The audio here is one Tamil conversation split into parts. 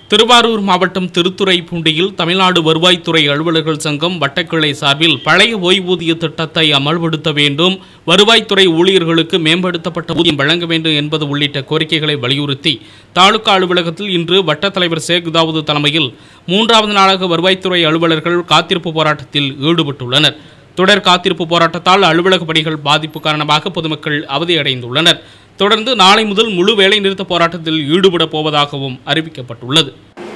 திருவாரூர் மாவட்டம் திருத்துறைப்பூண்டியில் தமிழ்நாடு வருவாய்த்துறை அலுவலர்கள் சங்கம் வட்டக்கிளை சார்பில் பழைய ஓய்வூதிய திட்டத்தை அமல்படுத்த வேண்டும், வருவாய்த்துறை ஊழியர்களுக்கு மேம்படுத்தப்பட்ட ஊதியம் வழங்க வேண்டும் என்பது உள்ளிட்ட கோரிக்கைகளை வலியுறுத்தி தாலுகா அலுவலகத்தில் இன்று வட்ட தலைவர் ஷேக் தாவூத் தலைமையில் 3வது நாளாக வருவாய்த்துறை அலுவலர்கள் காத்திருப்பு போராட்டத்தில் ஈடுபட்டுள்ளனர். தொடர் காத்திருப்பு போராட்டத்தால் அலுவலக பணிகள் பாதிப்பு காரணமாக பொதுமக்கள் அவதியடைந்துள்ளனர். தொடர்ந்து நாளை முதல் முழு வேலை நிறுத்த போராட்டத்தில் ஈடுபட போவதாகவும் அறிவிக்கப்பட்டுள்ளது.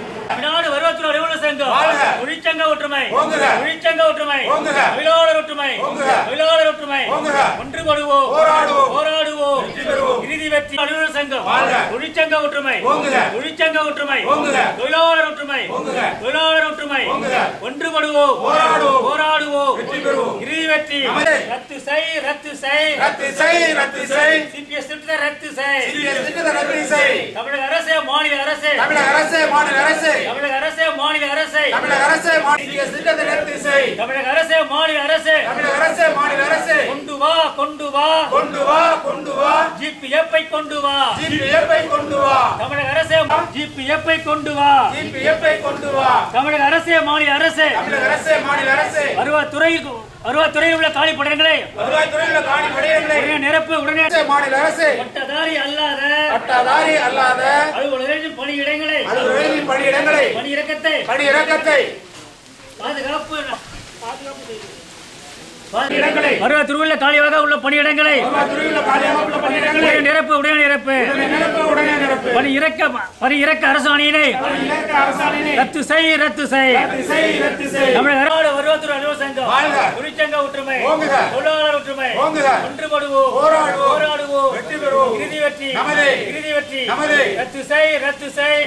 வருவாய்த்துறையில் உள்ள காலி பணியிடங்களை நிரப்பு உடனே மாநில அரசு பட்டதாரி அல்லாத அலுவலர்களின் பணியிடங்களை பணியிறக்கத்தை பாதுகாப்பு வருவாய்த்துறையில் காலியாக உள்ள பணியிடங்களை நிரப்பு உடனே நிரப்பு பணியிறக்க அரசாணையினை ரத்து செய். தமிழக வருவாய்த்துறை அலுவலர் சங்கம் தொழிற்சங்க ஒற்றுமை தொழிலாளர் ஒற்றுமை ஒன்றுபடுவோம் போராடுவோம் இறுதி வெற்றி ரத்து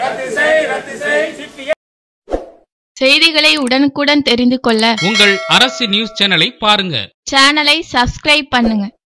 செய். செய்திகளை உடனுக்குடன் தெரிந்து கொள்ள உங்கள் அரசு நியூஸ் சேனலை பாருங்க. சேனலை சப்ஸ்கிரைப் பண்ணுங்க.